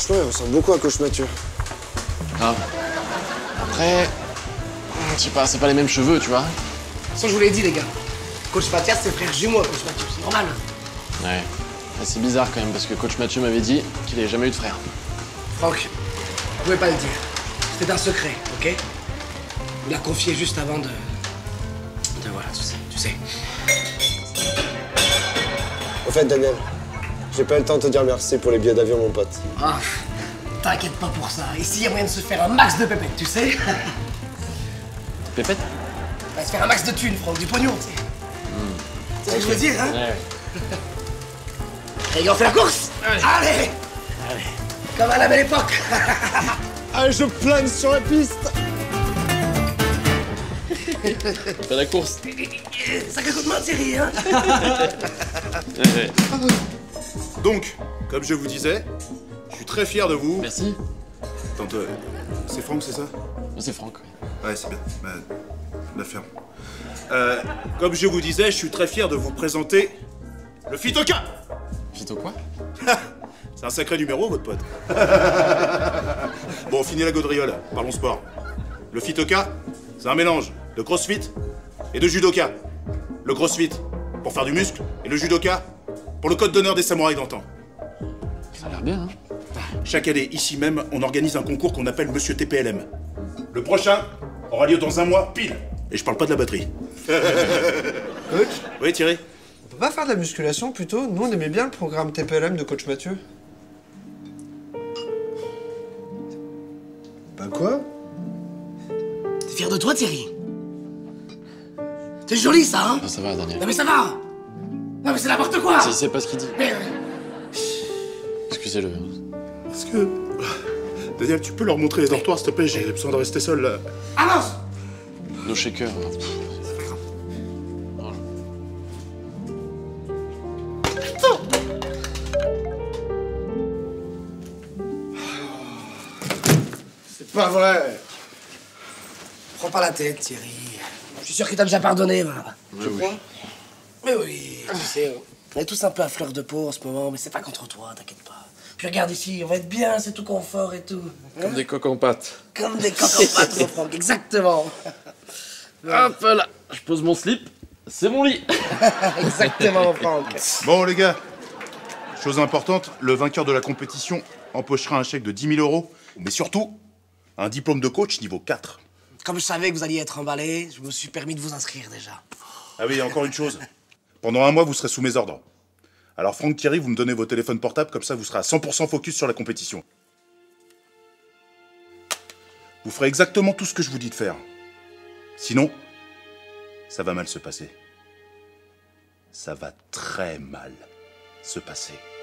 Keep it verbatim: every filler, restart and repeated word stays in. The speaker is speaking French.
franchement, il ressemble beaucoup à Coach Mathieu. Ah. Après, je sais pas, c'est pas les mêmes cheveux, tu vois. Ça, je vous l'ai dit, les gars. Coach Mathias, c'est frère jumeau, Coach Mathieu, c'est normal. Ouais. Mais c'est bizarre quand même, parce que Coach Mathieu m'avait dit qu'il avait jamais eu de frère. Franck, vous pouvez pas le dire. C'était un secret, ok? Il l'a confié juste avant de... de voilà, tu sais. Tu sais. Au fait, Daniel, j'ai pas eu le temps de te dire merci pour les billets d'avion, mon pote. Ah, t'inquiète pas pour ça. Ici, il y a moyen de se faire un max de pépettes, tu sais? Pépette? On va se faire un max de thunes, Franck, du pognon, tu sais. Mmh. C'est ce que je veux dire, hein? Ouais. Les gars, on fait la course? Allez! Allez! Allez. Comme à la belle époque. Allez, je plane sur la piste. Fais la course. Sacré coup de main, Thierry, hein? Donc, comme je vous disais, je suis très fier de vous. Merci. Attends, toi, c'est Franck, c'est ça? C'est Franck, oui. Ouais, c'est bien. Bah, la ferme. Euh, comme je vous disais, je suis très fier de vous présenter le Phytoca. Phyto quoi? C'est un sacré numéro, votre pote. Bon, fini la gaudriole, parlons sport. Le Phytoca, c'est un mélange de crossfit et de judoka. Le crossfit, pour faire du muscle, et le judoka, pour le code d'honneur des samouraïs d'antan. Ça a l'air bien, hein? Chaque année, ici même, on organise un concours qu'on appelle Monsieur T P L M. Le prochain aura lieu dans un mois, pile. Et je parle pas de la batterie. Coach, Oui, Thierry? on peut pas faire de la musculation plutôt? Nous, on aimait bien le programme T P L M de Coach Mathieu. Bah quoi? T'es fier de toi, Thierry? C'est joli, ça, hein? Ah, ça va, Daniel. Non, mais ça va! Non, mais c'est n'importe quoi! C'est- C'est pas ce qu'il dit. Mais... Excusez-le. Est-ce que... Daniel, tu peux leur montrer les dortoirs, s'il te plaît? J'ai besoin de rester seul, là. Avance! Nos shakers. hein. Pff, C'est pas vrai. Prends pas la tête, Thierry. Je suis sûr qu'il t'a déjà pardonné, va. Je crois. Mais oui, tu sais, on est tous un peu à fleur de peau en ce moment, mais c'est pas contre toi, t'inquiète pas. Puis regarde ici, on va être bien, c'est tout confort et tout. Comme des coques en pâte. Comme des coques en pâte, mon Franck, exactement. Hop là, je pose mon slip, c'est mon lit. Exactement, mon Franck. Bon, les gars, chose importante, le vainqueur de la compétition empochera un chèque de dix mille euros, mais surtout, un diplôme de coach niveau quatre. Comme je savais que vous alliez être emballé, je me suis permis de vous inscrire déjà. Ah oui, et encore une chose. Pendant un mois, vous serez sous mes ordres. Alors, Franck, Thierry, vous me donnez vos téléphones portables, comme ça, vous serez à cent pour cent focus sur la compétition. Vous ferez exactement tout ce que je vous dis de faire. Sinon, ça va mal se passer. Ça va très mal se passer.